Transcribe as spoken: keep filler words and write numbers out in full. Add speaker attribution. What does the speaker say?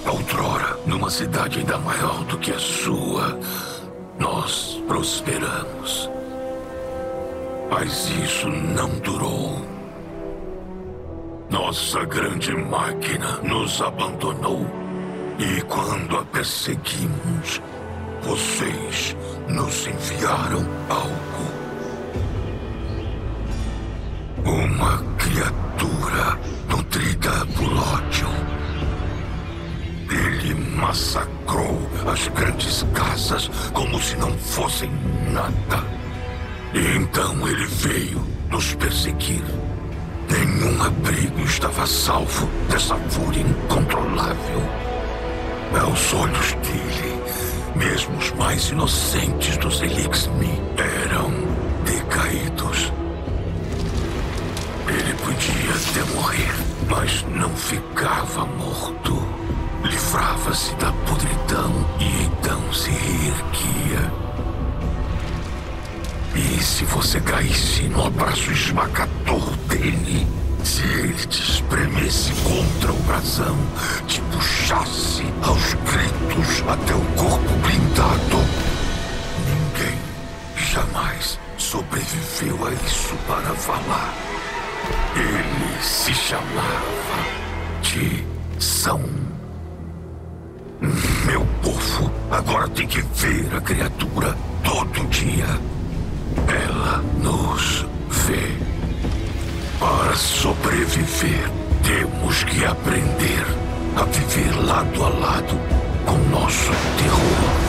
Speaker 1: Outrora, numa cidade ainda maior do que a sua, nós prosperamos. Mas isso não durou. Nossa grande máquina nos abandonou. E quando a perseguimos, vocês nos enviaram algo. Uma criatura nutrida por ódio. Ele massacrou as grandes casas como se não fossem nada. E então ele veio nos perseguir. Nenhum abrigo estava salvo dessa fúria incontrolável. Aos olhos dele, mesmo os mais inocentes dos Elixir eram decaídos. Ele podia até morrer, mas não ficava morto. Livrava-se da podridão e então se reerguia. E se você caísse no abraço esmagador dele, se ele te espremesse contra o brasão, te puxasse aos gritos até o corpo blindado, ninguém jamais sobreviveu a isso para falar. Ele se chamava Tição. Meu povo agora tem que ver a criatura todo dia. Ela nos vê. Para sobreviver, temos que aprender a viver lado a lado com nosso terror.